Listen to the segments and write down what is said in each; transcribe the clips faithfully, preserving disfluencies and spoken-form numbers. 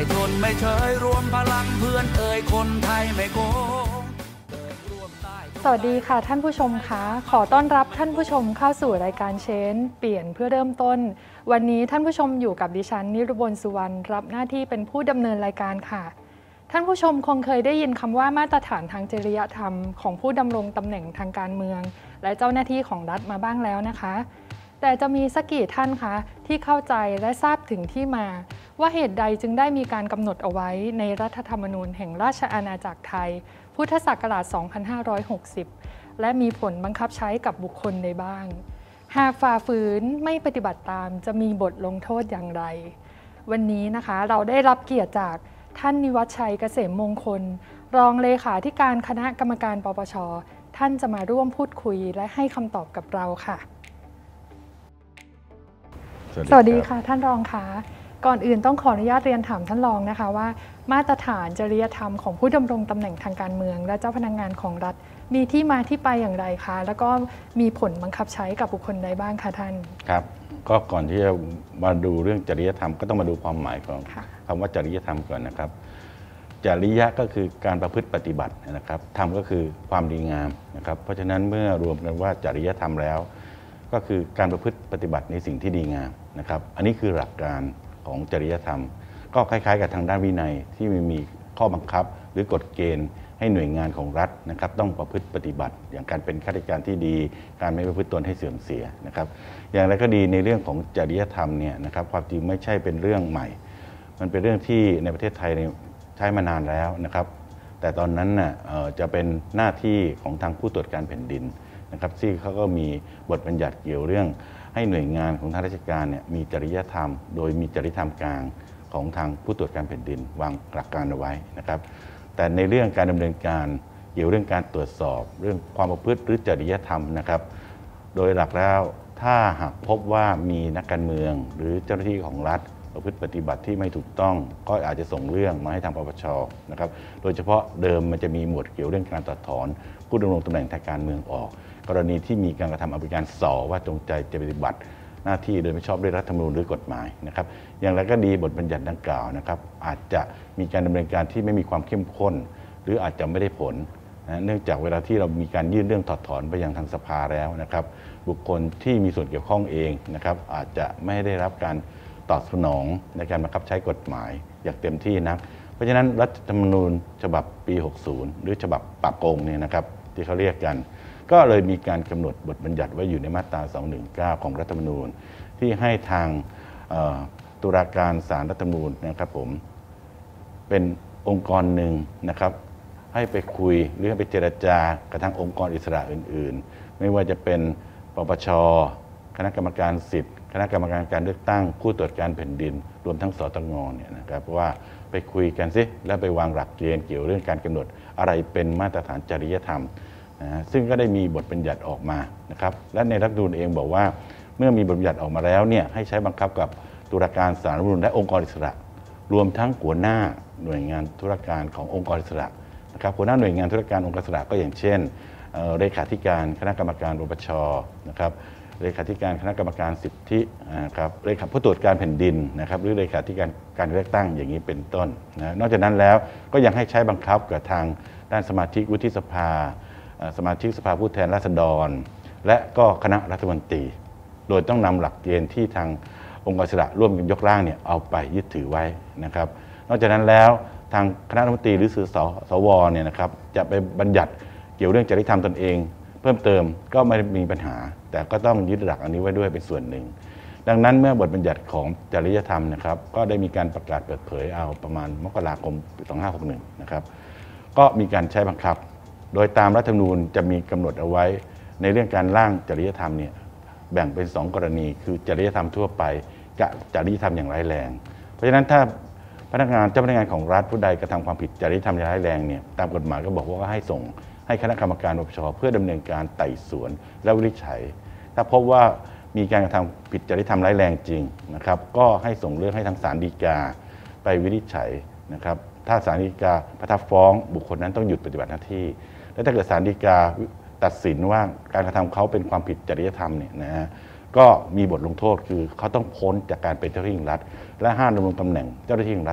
ทนไม่เฉยรวมพลังเพื่อนเอ่ยคนไทยไม่โกงสวัสดีค่ะท่านผู้ชมคะขอต้อนรับท่านผู้ชมเข้าสู่รายการเชนเปลี่ยนเพื่อเริ่มต้นวันนี้ท่านผู้ชมอยู่กับดิฉันนิรุบลสุวรรณรับหน้าที่เป็นผู้ดำเนินรายการค่ะท่านผู้ชมคงเคยได้ยินคำว่ามาตรฐานทางจริยธรรมของผู้ดำรงตำแหน่งทางการเมืองและเจ้าหน้าที่ของรัฐมาบ้างแล้วนะคะแต่จะมีสักกี่ท่านคะที่เข้าใจและทราบถึงที่มาว่าเหตุใดจึงได้มีการกำหนดเอาไว้ในรัฐธรรมนูญแห่งราชอาณาจักรไทยพุทธศักราช สองพันห้าร้อยหกสิบ และมีผลบังคับใช้กับบุคคลใดบ้างหากฝ่าฝืนไม่ปฏิบัติตามจะมีบทลงโทษอย่างไรวันนี้นะคะเราได้รับเกียรติจากท่านนิวัฒน์ชัยเกษมมงคลรองเลขาธิการคณะกรรมการปปช.ท่านจะมาร่วมพูดคุยและให้คำตอบกับเราค่ะสวัสดีค่ะท่านรองคะก่อนอื่นต้องขออนุญาตเรียนถามท่านรองนะคะว่ามาตรฐานจริยธรรมของผู้ดำรงตำแหน่งทางการเมืองและเจ้าพนักงานของรัฐมีที่มาที่ไปอย่างไรคะแล้วก็มีผลบังคับใช้กับบุคคลใดบ้างคะท่านครับก็ก่อนที่จะมาดูเรื่องจริยธรรมก็ต้องมาดูความหมายของคำว่าจริยธรรมก่อนนะครับจริยะก็คือการประพฤติปฏิบัตินะครับธรรมก็คือความดีงามนะครับเพราะฉะนั้นเมื่อรวมกันว่าจริยธรรมแล้วก็คือการประพฤติปฏิบัติในสิ่งที่ดีงามนะครับอันนี้คือหลักการของจริยธรรมก็คล้ายๆกับทางด้านวินัยที่มีข้อบังคับหรือกฎเกณฑ์ให้หน่วยงานของรัฐนะครับต้องประพฤติปฏิบัติอย่างการเป็นข้าราชการที่ดีการไม่ประพฤติตนให้เสื่อมเสียนะครับอย่างไรก็ดีในเรื่องของจริยธรรมเนี่ยนะครับความจริงไม่ใช่เป็นเรื่องใหม่มันเป็นเรื่องที่ในประเทศไทยใช้มานานแล้วนะครับแต่ตอนนั้นน่ะจะเป็นหน้าที่ของทางผู้ตรวจการแผ่นดินนะครับที่เขาก็มีบทบัญญัติเกี่ยวเรื่องให้หน่วยงานของทางราชการเนี่ยมีจริยธรรมโดยมีจริยธรรมกลางของทางผู้ตรวจการแผ่นดินวางหลักการเอาไว้นะครับแต่ในเรื่องการดำเนินการเกี่ยวเรื่องการตรวจสอบเรื่องความประพฤติหรือจริยธรรมนะครับโดยหลักแล้วถ้าหากพบว่ามีนักการเมืองหรือเจ้าหน้าที่ของรัฐประพฤติปฏิบัติที่ไม่ถูกต้องก็อาจจะส่งเรื่องมาให้ทางปปช.นะครับโดยเฉพาะเดิมมันจะมีหมวดเกี่ยวเรื่องการตัดถอนผู้ดำรงตำแหน่งทางการเมืองออกกรณีที่มีการกระทำอภิการส่อว่าจงใจจะปฏิบัติหน้าที่โดยไม่ชอบด้วยรัฐธรรมนูญหรือกฎหมายนะครับอย่างไรก็ดีบทบัญญัติดังกล่าวนะครับอาจจะมีการดำเนินการที่ไม่มีความเข้มข้นหรืออาจจะไม่ได้ผลนะเนื่องจากเวลาที่เรามีการยื่นเรื่องถอดถอนไปยังทางสภาแล้วนะครับบุคคลที่มีส่วนเกี่ยวข้องเองนะครับอาจจะไม่ได้รับการตอบสนองในการบังคับใช้กฎหมายอย่างเต็มที่นักเพราะฉะนั้นรัฐธรรมนูญฉบับปี หกสิบ หรือฉบับปราบโกงเนี่ยนะครับที่เขาเรียกกันก็เลยมีการกำหนดบทบัญญัติไว้อยู่ในมาตราสองหนึ่งเก้าของรัฐธรรมนูญที่ให้ทางตุลาการศาลรัฐธรรมนูญนะครับผมเป็นองค์กรหนึ่งนะครับให้ไปคุยหรือให้ไปเจรจากับทางองค์กรอิสระอื่นๆไม่ว่าจะเป็นปปช.คณะกรรมการสิทธิ์คณะกรรมการการเลือกตั้งผู้ตรวจการแผ่นดินรวมทั้งสตง.เนี่ยนะครับว่าไปคุยกันสิแล้วไปวางหลักเกณฑ์เกี่ยวเรื่องการกำหนดอะไรเป็นมาตรฐานจริยธรรมนะซึ่งก็ได้มีบทบัญญัติออกมานะครับและในรัฐธรรมนูญเองบอกว่าเมื่อมีบทบัญญัติออกมาแล้วเนี่ยให้ใช้บังคับกับตุลาการศาลรัฐธรรมนูญและองค์กรอิสระรวมทั้งหัวหน้าหน่วยงานธุรการขององค์กรอิสระนะครับหัวหน้าหน่วยงานธุรการองค์กรอิสระก็อย่างเช่นเลขาธิการคณะกรรมการปปช.นะครับเลขาธิการคณะกรรมการสิทธินะครับเลขาผู้ตรวจการแผ่นดินนะครับหรือเลขาธิการการเลือกตั้งอย่างนี้เป็นต้นนะนอกจากนั้นแล้วก็ยังให้ใช้บังคับกับทางด้านสมาชิกวุฒิสภาสมาชิกสภาผู้แทนราษฎรและก็คณะรัฐมนตรีโดยต้องนำหลักเกณฑ์ที่ทางองค์กรอิสระร่วมกันยกร่างเนี่ยเอาไปยึดถือไว้นะครับนอกจากนั้นแล้วทางคณะรัฐมนตรีหรือสื่อสวเนี่ยนะครับจะไปบัญญัติเกี่ยวเรื่องจริยธรรมตนเองเพิ่มเติมก็ไม่มีปัญหาแต่ก็ต้องยึดหลักอันนี้ไว้ด้วยเป็นส่วนหนึ่งดังนั้นเมื่อบทบัญญัติของจริยธรรมนะครับก็ได้มีการประกาศเปิดเผยเอาประมาณมกราคมสองพันห้าร้อยหกสิบเอ็ดนะครับก็มีการใช้บังคับโดยตามรัฐธรรมนูญจะมีกำหนดเอาไว้ในเรื่องการร่างจริยธรรมเนี่ยแบ่งเป็นสองกรณีคือจริยธรรมทั่วไปกับจริยธรรมอย่างร้ายแรงเพราะฉะนั้นถ้าพนักงานเจ้าพนักงานของรัฐผู้ใดกระทำความผิดจริยธรรมอย่างร้ายแรงเนี่ยตามกฎหมายก็บอกว่าให้ส่งให้คณะกรรมการปปช.เพื่อดำเนินการไต่สวนและวินิจฉัยถ้าพบว่ามีการกระทำผิดจริยธรรมร้ายแรงจริงนะครับก็ให้ส่งเรื่องให้ทางศาลฎีกาไปวินิจฉัยนะครับถ้าศาลฎีกาประทับฟ้องบุคคลนั้นต้องหยุดปฏิบัติหน้าที่และถ้าเกิดศาลฎีกาตัดสินว่าการกระทำเขาเป็นความผิดจริยธรรมเนี่ยนะฮะก็มีบทลงโทษคือเขาต้องพ้นจากการเป็นเจ้าหน้าที่รัฐและห้ามดำรงตำแหน่งเจ้าหน้าที่รัฐ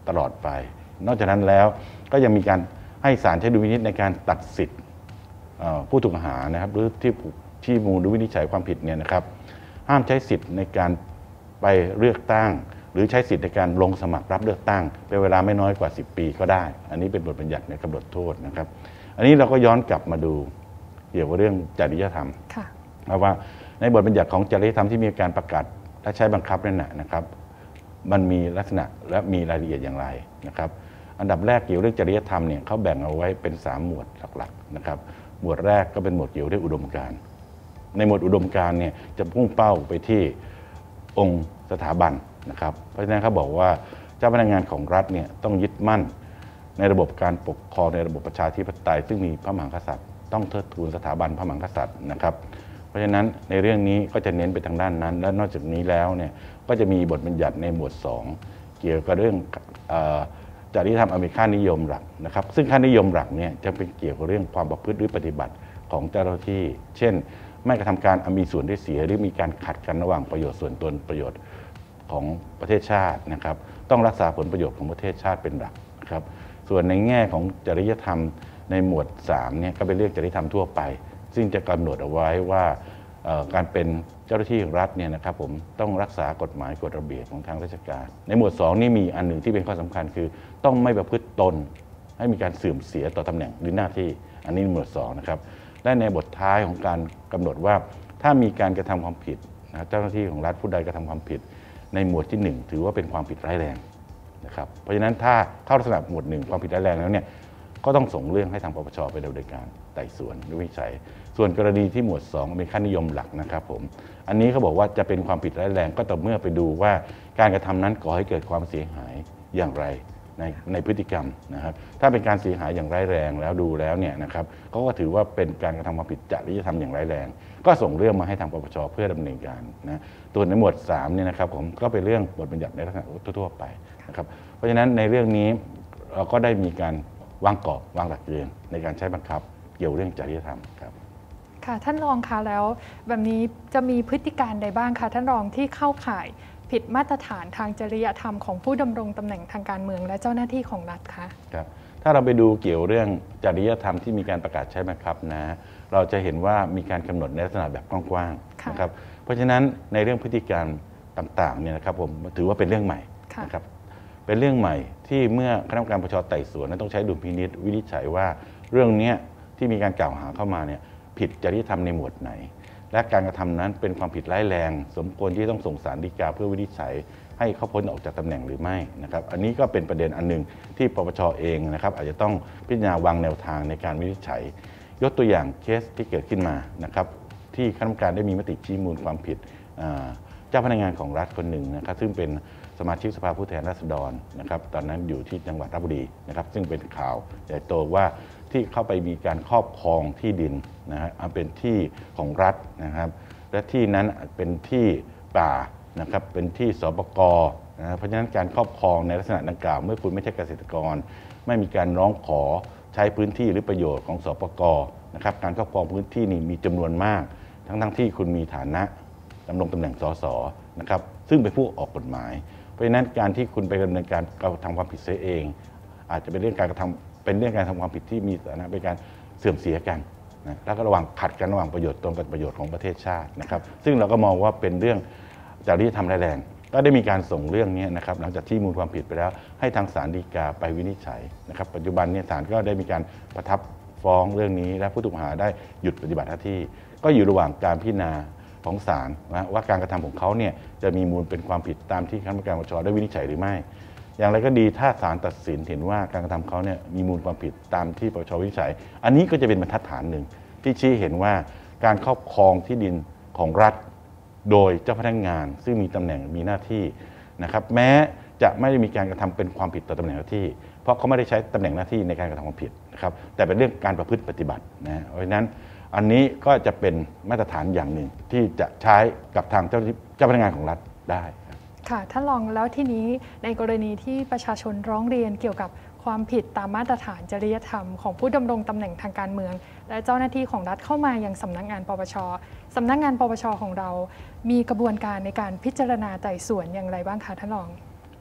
ตลอดไปนอกจากนั้นแล้วก็ยังมีการให้ศาลใช้ดุลพินิจในการตัดสิทธิ์ผู้ถูกกล่าวหานะครับหรือที่ที่มูลวินิจฉัยความผิดเนี่ยนะครับห้ามใช้สิทธิ์ในการไปเลือกตั้งหรือใช้สิทธิ์ในการลงสมัครรับเลือกตั้งเป็นเวลาไม่น้อยกว่าสิบปีก็ได้อันนี้เป็นบทบัญญัติในกำหนดโทษนะครับอันนี้เราก็ย้อนกลับมาดูเกี่ยวกับเรื่องจริยธรรมเพราะว่าในบทบัญญัติของจริยธรรมที่มีการประกาศและใช้บังคับนั่นนะครับมันมีลักษณะและมีรายละเอียดอย่างไรนะครับอันดับแรกเกี่ยวเรื่องจริยธรรมเนี่ยเขาแบ่งเอาไว้เป็นสามหมวดหลักๆนะครับหมวดแรกก็เป็นหมวดเกี่ยวเรื่องอุดมการณ์ในหมวดอุดมการณ์เนี่ยจะพุ่งเป้าไปที่องค์สถาบันนะครับเพราะฉะนั้นเขาบอกว่าเจ้าพนักงานของรัฐเนี่ยต้องยึดมั่นในระบบการปกครองในระบบประชาธิปไตยซึ่งมีพระมหากษัตริย์ต้องเทิดทูนสถาบันพระมหากษัตริย์นะครับเพราะฉะนั้นในเรื่องนี้ก็จะเน้นไปทางด้านนั้นและนอกจากนี้แล้วเนี่ยก็จะมีบทบัญญัติในหมวดสองเกี่ยวกับเรื่องจริยธรรมอเมริกันนิยมหลักนะครับซึ่งค่านิยมหลักเนี่ยจะเป็นเกี่ยวกับเรื่องความประพฤติหรือปฏิบัติของเจ้าหน้าที่เช่นไม่กระทำการมีส่วนได้เสียหรือมีการขัดกันระหว่างประโยชน์ส่วนตนประโยชน์ของประเทศชาตินะครับต้องรักษาผลประโยชน์ของประเทศชาติเป็นหลักนะครับส่วนในแง่ของจริยธรรมในหมวดสามเนี่ยก็เป็นเรื่องจริยธรรมทั่วไปซึ่งจะกำหนดเอาไว้ว่าการเป็นเจ้าหน้าที่รัฐเนี่ยนะครับผมต้องรักษากฎหมายกฎระเบียบของทางราชการในหมวดสองนี่มีอันหนึ่งที่เป็นข้อสำคัญคือต้องไม่ประพฤติตนให้มีการเสื่อมเสียต่อตำแหน่งหรือหน้าที่อันนี้หมวดสองนะครับและในบทท้ายของการกำหนดว่าถ้ามีการกระทำความผิดนะเจ้าหน้าที่ของรัฐผู้ใดกระทำความผิดในหมวดที่หนึ่งถือว่าเป็นความผิดร้ายแรงนะครับเพราะฉะนั้นถ้าเข้าลักษณะหมวดหนึ่งความผิดร้ายแรงแล้วเนี่ยก็ต้องส่งเรื่องให้ทางปปชไปดำเนินการไต่สวนหรือวินิจฉัยส่วนกรณีที่หมวดสองเป็นค่านิยมหลักนะครับผมอันนี้เขาบอกว่าจะเป็นความผิดร้ายแรงก็ต่อเมื่อไปดูว่าการกระทำนั้นก่อให้เกิดความเสียหายอย่างไรในในพฤติกรรมนะครับถ้าเป็นการเสียหายอย่างร้ายแรงแล้วดูแล้วเนี่ยนะครับเขาก็ถือว่าเป็นการกระทำความผิดจริยธรรมอย่างร้ายแรงก็ส่งเรื่องมาให้ทางปปชเพื่อดำเนินการนะตัวในหมวดสามเนี่ยนะครับผมก็เป็นเรื่องบทบัญญัติในลักษณะทั่วๆไปนะครับเพราะฉะนั้นในเรื่องนี้เราก็ได้มีการวางกรอบวางหลักเกณฑ์ในการใช้บังคับเกี่ยวเรื่องจริยธรรมครับค่ะท่านรองคะแล้วแบบนี้จะมีพฤติการใดบ้างคะท่านรองที่เข้าข่ายผิดมาตรฐานทางจริยธรรมของผู้ดำรงตำแหน่งทางการเมืองและเจ้าหน้าที่ของรัฐคะครับถ้าเราไปดูเกี่ยวเรื่องจริยธรรมที่มีการประกาศใช้บังคับนะเราจะเห็นว่ามีการกำหนดในลักษณะแบบกว้างๆนะครับเพราะฉะนั้นในเรื่องพฤติการต่างๆเนี่ยนะครับผมถือว่าเป็นเรื่องใหม่นะครับเป็นเรื่องใหม่ที่เมื่อคณะกรรมการปปชไต่สวนนั้นต้องใช้ดุลพินิจวินิจฉัยว่าเรื่องนี้ที่มีการกล่าวหาเข้ามาเนี่ยผิดจริยธรรมในหมวดไหนและการกระทำนั้นเป็นความผิดร้ายแรงสมควรที่ต้องส่งศาลฎีกาเพื่อวินิจฉัยให้เขาพ้นออกจากตำแหน่งหรือไม่นะครับอันนี้ก็เป็นประเด็นอันหนึ่งที่ปปชเองนะครับอาจจะต้องพิจารณาวางแนวทางในการวินิจฉัยยกตัวอย่างเคสที่เกิดขึ้นมานะครับที่คณะกรรมการได้มีมติชี้มูลความผิดเจ้าพนักงานของรัฐคนหนึ่งนะครับซึ่งเป็นสมาชิกสภาผู้แทนราษฎรนะครับตอนนั้นอยู่ที่จังหวัดราชบุรีนะครับซึ่งเป็นข่าวใหญ่โตว่าที่เข้าไปมีการครอบครองที่ดินนะฮะเป็นที่ของรัฐนะครับและที่นั้นเป็นที่ป่านะครับเป็นที่สปก.นะเพราะฉะนั้นการครอบครองในลักษณะดังกล่าวเมื่อคุณไม่ใช่เกษตรกรไม่มีการร้องขอใช้พื้นที่หรือประโยชน์ของสปก.นะครับการครอบครองพื้นที่นี้มีจำนวนมากทั้งทั้งที่คุณมีฐานะดำรงตำแหน่งสสนะครับซึ่งเป็นผู้ออกกฎหมายเพราะฉะนั้นการที่คุณไปดำเนินการกระทำความผิดเสียเองอาจจะเป็นเรื่องการกระทำเป็นเรื่องการทำความผิดที่มีฐานะเป็นการเสื่อมเสียกันนะแล้วก็ระหว่างขัดกันระหว่างประโยชน์ตนกับประโยชน์ของประเทศชาตินะครับซึ่งเราก็มองว่าเป็นเรื่องจริยธรรมร้ายแรงก็ได้มีการส่งเรื่องนี้นะครับหลังจากที่มูลความผิดไปแล้วให้ทางศาลฎีกาไปวินิจฉัยนะครับปัจจุบันเนี่ยศาลก็ได้มีการประทับฟ้องเรื่องนี้และผู้ถูกกล่าวหาได้หยุดปฏิบัติหน้าที่ก็อยู่ระหว่างการพิจารณาของศาลนะว่าการกระทำของเขาเนี่ยจะมีมูลเป็นความผิดตามที่คณะกรรมการปปชได้วินิจฉัยหรือไม่อย่างไรก็ดีถ้าศาลตัดสินเห็นว่าการกระทำเขาเนี่ยมีมูลความผิดตามที่ปปชวินิจฉัยอันนี้ก็จะเป็นบรรทัดฐานหนึ่งที่ชี้เห็นว่าการครอบครองที่ดินของรัฐโดยเจ้าพนักงานซึ่งมีตำแหน่งมีหน้าที่นะครับแม้จะไม่ได้มีการกระทำเป็นความผิดต่อตำแหน่งหน้าที่เพราะเขาไม่ได้ใช้ตำแหน่งหน้าที่ในการกระทำความผิดนะครับแต่เป็นเรื่องการประพฤติปฏิบัตินะเพราะฉะนั้นอันนี้ก็จะเป็นมาตรฐานอย่างหนึ่งที่จะใช้กับทางเจ้าเจ้าพนักงานของรัฐได้ค่ะท่านรองแล้วที่นี้ในกรณีที่ประชาชนร้องเรียนเกี่ยวกับความผิดตามมาตรฐานจริยธรรมของผู้ดำรงตำแหน่งทางการเมืองและเจ้าหน้าที่ของรัฐเข้ามายังสำนักงานปปชสำนักงานปปชของเรามีกระบวนการในการพิจารณาไต่สวนอย่างไรบ้างคะท่านรอง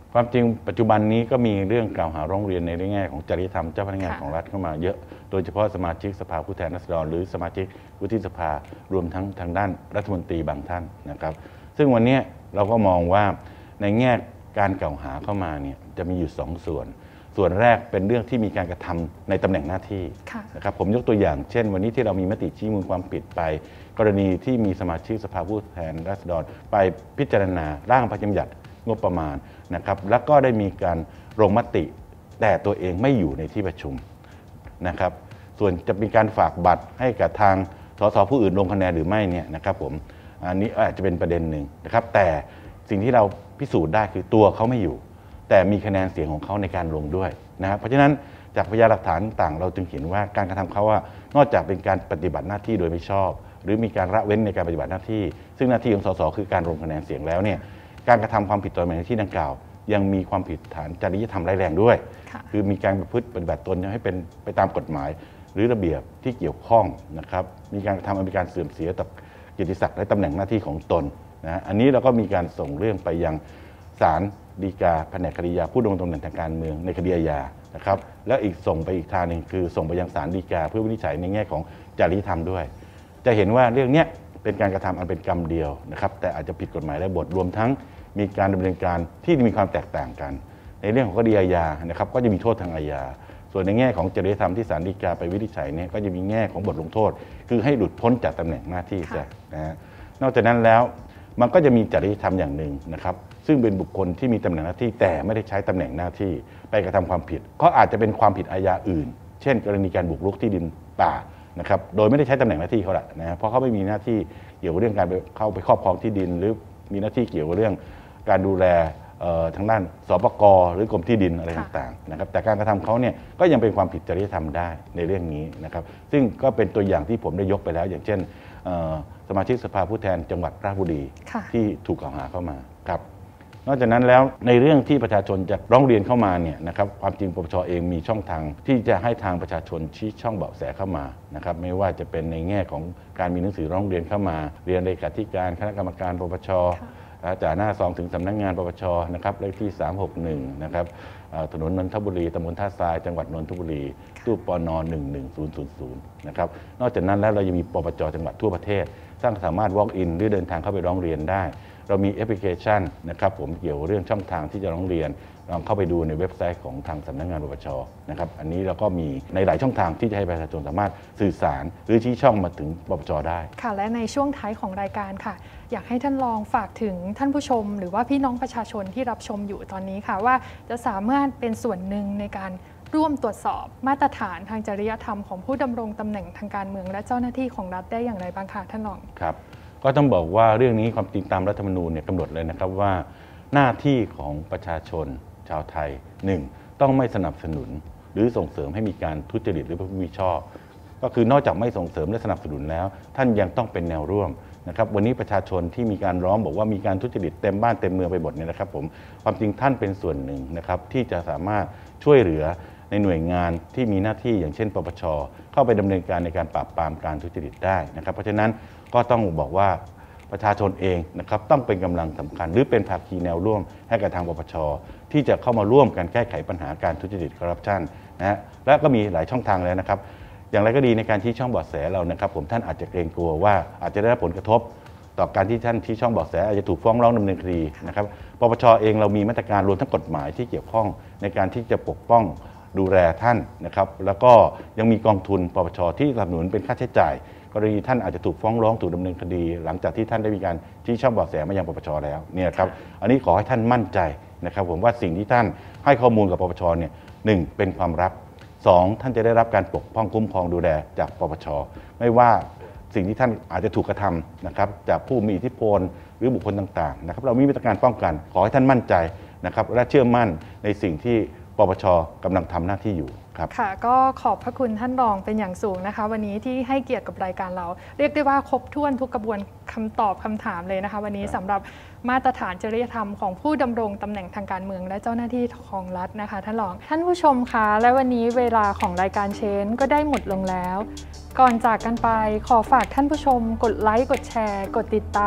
ความจริงปัจจุบันนี้ก็มีเรื่องกล่าวหาร้องเรียนในแง่ของจริยธรรมเจ้าพนักงานของรัฐเข้ามาเยอะโดยเฉพาะสมาชิกสภาผู้แทนราษฎรหรือสมาชิกวุฒิสภารวมทั้งทางด้านรัฐมนตรีบางท่านนะครับซึ่งวันนี้เราก็มองว่าในแง่การกล่าวหาเข้ามาเนี่ยจะมีอยู่สองส่วนส่วนแรกเป็นเรื่องที่มีการกระทำในตำแหน่งหน้าที่นะครับผมยกตัวอย่างเช่นวันนี้ที่เรามีมติชี้มูลความผิดไปกรณีที่มีสมาชิกสภาผู้แทนราษฎรไปพิจารณาร่างพระราชบัญญัติงบประมาณนะครับแล้วก็ได้มีการลงมติแต่ตัวเองไม่อยู่ในที่ประชุมนะครับส่วนจะมีการฝากบัตรให้กับทางสสผู้อื่นลงคะแนนหรือไม่เนี่ยนะครับผมอันนี้อาจจะเป็นประเด็นหนึ่งนะครับแต่สิ่งที่เราพิสูจน์ได้คือตัวเขาไม่อยู่แต่มีคะแนนเสียงของเขาในการลงด้วยนะครับเพราะฉะนั้นจากพยานหลักฐานต่างเราจึงเห็นว่าการกระทำเขาว่านอกจากเป็นการปฏิบัติหน้าที่โดยไม่ชอบหรือมีการละเว้นในการปฏิบัติหน้าที่ซึ่งหน้าที่ของสสคือการลงคะแนนเสียงแล้วเนี่ยการกระทำความผิดต่อหน้าที่ดังกล่าวยังมีความผิดฐานจริยธรรมร้ายแรงด้วยคือมีการประพฤติปฏิบัติตนให้เป็นไปตามกฎหมายหรือระเบียบที่เกี่ยวข้องนะครับมีการกระทำอันเป็นการเสื่อมเสียต่อเกียรติศักดิ์และตำแหน่งหน้าที่ของตนนะอันนี้เราก็มีการส่งเรื่องไปยังศาลฎีกาแผนกคดียาผู้ดำรงตำแหน่งทางการเมืองในคดีอาญานะครับแล้วอีกส่งไปอีกทางหนึ่งคือส่งไปยังศาลฎีกาเพื่อวินิจฉัยในแง่ของจริยธรรมด้วยจะเห็นว่าเรื่องนี้เป็นการกระทำอันเป็นกรรมเดียวนะครับแต่อาจจะผิดกฎหมายและบทรวมทั้งมีการดำเนินการที่มีความแตกต่างกันในเรื่องของคดีอาญานะครับก็จะมีโทษทางอาญาส่วนในแง่ของจริยธรรมที่ศาลฎีกาไปวินิจฉัยเนี่ยก็จะมีแง่ของบทลงโทษคือให้หลุดพ้นจากตำแหน่งหน้าที่ซะนะฮะนอกจากนั้นแล้วมันก็จะมีจริยธรรมอย่างหนึ่งนะครับซึ่งเป็นบุคคลที่มีตำแหน่งหน้าที่แต่ไม่ได้ใช้ตำแหน่งหน้าที่ไปกระทำความผิดก็อาจจะเป็นความผิดอาญาอื่นเช่นกรณีการบุกรุกที่ดินป่านะครับโดยไม่ได้ใช้ตำแหน่งหน้าที่เขาละนะเพราะเขาไม่มีหน้าที่เกี่ยวกับเรื่องการเข้าไปครอบครองที่ดินหรือมีหน้าที่เกี่ยวกับเรื่องการดูแลทางด้านสปก.หรือกรมที่ดินอะไรต่างๆนะครับแต่การกระทำเขาเนี่ยก็ยังเป็นความผิดจริยธรรมได้ในเรื่องนี้นะครับซึ่งก็เป็นตัวอย่างที่ผมได้ยกไปแล้วอย่างเช่นสมาชิกสภาผู้แทนจังหวัดราชบุรีที่ถูกกล่าวหาเข้ามาครับนอกจากนั้นแล้วในเรื่องที่ประชาชนจะร้องเรียนเข้ามาเนี่ยนะครับความจริงปปช.เองมีช่องทางที่จะให้ทางประชาชนชี้ช่องเบาะแสเข้ามานะครับไม่ว่าจะเป็นในแง่ของการมีหนังสือร้องเรียนเข้ามาเรียนเลขาธิการคณะกรรมการปปช.จากหน้าซองถึงสำนักงานปปช.นะครับเลขที่สามหกหนึ่งนะครับถนนนนทบุรีตำบลท่าทรายจังหวัดนนทบุรีตู้ปนหนึ่งหนึ่งศูนย์ศูนย์ศูนย์นะครับนอกจากนั้นแล้วเรายังมีปปช.จังหวัดทั่วประเทศสร้างสามารถ walk in หรือเดินทางเข้าไปร้องเรียนได้เรามีแอปพลิเคชันนะครับผมเกี่ยวเรื่องช่องทางที่จะร้องเรียนลองเข้าไปดูในเว็บไซต์ของทางสำนักงานปปช.นะครับอันนี้เราก็มีในหลายช่องทางที่จะให้ประชาชนสามารถสื่อสารหรือชี้ช่องมาถึงปปช.ได้ค่ะและในช่วงท้ายของรายการค่ะอยากให้ท่านลองฝากถึงท่านผู้ชมหรือว่าพี่น้องประชาชนที่รับชมอยู่ตอนนี้ค่ะว่าจะสามารถเป็นส่วนหนึ่งในการร่วมตรวจสอบมาตรฐานทางจริยธรรมของผู้ดำรงตำแหน่งทางการเมืองและเจ้าหน้าที่ของรัฐได้อย่างไรบ้างคะท่านรองครับก็ต้องบอกว่าเรื่องนี้ความจริงตามรัฐธรรมนูญเนี่ยกำหนดเลยนะครับว่าหน้าที่ของประชาชนชาวไทยหนึ่งต้องไม่สนับสนุนหรือส่งเสริมให้มีการทุจริตหรือประพฤติมิชอบก็คือนอกจากไม่ส่งเสริมและสนับสนุนแล้วท่านยังต้องเป็นแนวร่วมนะครับวันนี้ประชาชนที่มีการร้องบอกว่ามีการทุจริตเต็มบ้านเต็มเมืองไปหมดเนี่ยนะครับผมความจริงท่านเป็นส่วนหนึ่งนะครับที่จะสามารถช่วยเหลือในหน่วยงานที่มีหน้าที่อย่างเช่นปปช.เข้าไปดำเนินการในการปราบปรามการทุจริตได้นะครับเพราะฉะนั้นก็ต้องบอกว่าประชาชนเองนะครับต้องเป็นกำลังสำคัญหรือเป็นภาคีแนวร่วมให้กับทางปปช.ที่จะเข้ามาร่วมกันแก้ไขปัญหาการทุจริตคอร์รัปชันนะฮะและก็มีหลายช่องทางแล้วนะครับอย่างไรก็ดีในการชี้ช่องเบาะแสเรานะครับผมท่านอาจจะเกรงกลัวว่าอาจจะได้รับผลกระทบต่อการที่ท่านชี้ช่องเบาะแสอาจจะถูกฟ้องร้องดำเนินคดีนะครับปปช.เองเรามีมาตรการรวมทั้งกฎหมายที่เกี่ยวข้องในการที่จะปกป้องดูแลท่านนะครับแล้วก็ยังมีกองทุนปปช.ที่สนับสนุนเป็นค่าใช้จ่ายกรณีท่านอาจจะถูกฟ้องร้องถูกดำเนินคดีหลังจากที่ท่านได้มีการชี้ช่องเบาะแสมายังปปช.แล้วเนี่ยครับอันนี้ขอให้ท่านมั่นใจนะครับผมว่าสิ่งที่ท่านให้ข้อมูลกับปปช.เนี่ยหนึ่งเป็นความลับสองท่านจะได้รับการปกป้องคุ้มครองดูแลจากปปช.ไม่ว่าสิ่งที่ท่านอาจจะถูกกระทำนะครับจากผู้มีอิทธิพลหรือบุคคลต่างๆนะครับเรามีมาตรการป้องกันขอให้ท่านมั่นใจนะครับและเชื่อมั่นในสิ่งที่ปปช.กำลังทำหน้าที่อยู่ครับค่ะก็ขอบพระคุณท่านรองเป็นอย่างสูงนะคะวันนี้ที่ให้เกียรติกับรายการเราเรียกได้ว่าครบถ้วนทุกกระบวนคำตอบคำถามเลยนะคะวันนี้สำหรับมาตรฐานจริยธรรมของผู้ดำรงตำแหน่งทางการเมืองและเจ้าหน้าที่ของรัฐนะคะท่านรองท่านผู้ชมคะและวันนี้เวลาของรายการเชนก็ได้หมดลงแล้วก่อนจากกันไปขอฝากท่านผู้ชมกดไลค์กดแชร์กดติดตาม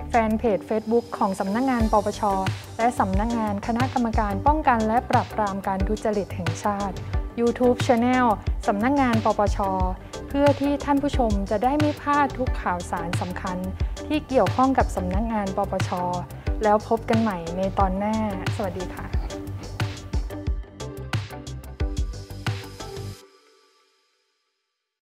แฟนเพจ Facebook ของสำนักงานปปช.และสำนักงานคณะกรรมการป้องกันและปราบปรามการทุจริตแห่งชาติ YouTube Channel สำนักงานปปช.เพื่อที่ท่านผู้ชมจะได้ไม่พลาดทุกข่าวสารสำคัญที่เกี่ยวข้องกับสำนักงานปปช.แล้วพบกันใหม่ในตอนหน้าสวัสดีค่ะ